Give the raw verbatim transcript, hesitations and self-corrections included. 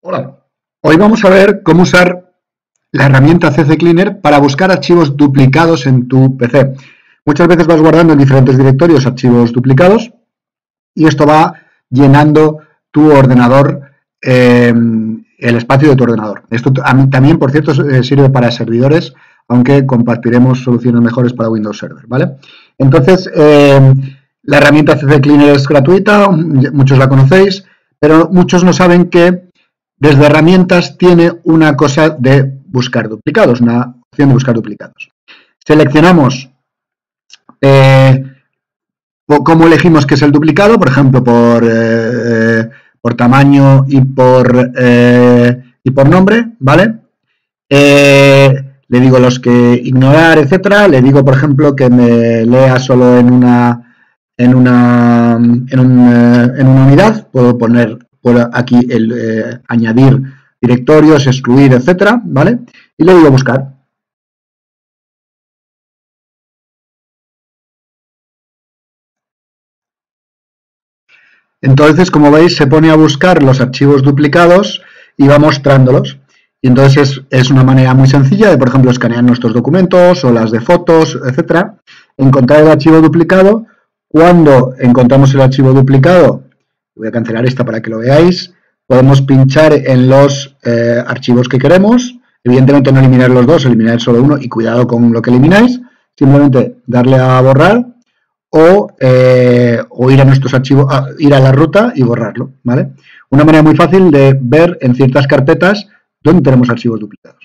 Hola, hoy vamos a ver cómo usar la herramienta C C Cleaner para buscar archivos duplicados en tu P C. Muchas veces vas guardando en diferentes directorios archivos duplicados y esto va llenando tu ordenador, eh, el espacio de tu ordenador. Esto también, por cierto, sirve para servidores, aunque compartiremos soluciones mejores para Windows Server, ¿vale? Entonces, eh, la herramienta C C Cleaner es gratuita, muchos la conocéis, pero muchos no saben que desde herramientas tiene una cosa de buscar duplicados, una opción de buscar duplicados. Seleccionamos eh, cómo elegimos qué es el duplicado, por ejemplo, por, eh, por tamaño y por, eh, y por nombre, ¿vale? Eh, le digo los que ignorar, etcétera. Le digo, por ejemplo, que me lea solo en una, en una, en un, eh, en una unidad. Puedo poner por aquí el eh, añadir directorios, excluir, etcétera, ¿vale? Y le digo buscar. Entonces, como veis, se pone a buscar los archivos duplicados y va mostrándolos. Y entonces es, es una manera muy sencilla de, por ejemplo, escanear nuestros documentos o las de fotos, etcétera. Encontrar el archivo duplicado. Cuando encontramos el archivo duplicado, voy a cancelar esta para que lo veáis, podemos pinchar en los eh, archivos que queremos. Evidentemente no eliminar los dos, eliminar solo uno y cuidado con lo que elimináis. Simplemente darle a borrar o, eh, o ir a nuestros archivos, a, ir a la ruta y borrarlo, ¿vale? Una manera muy fácil de ver en ciertas carpetas dónde tenemos archivos duplicados.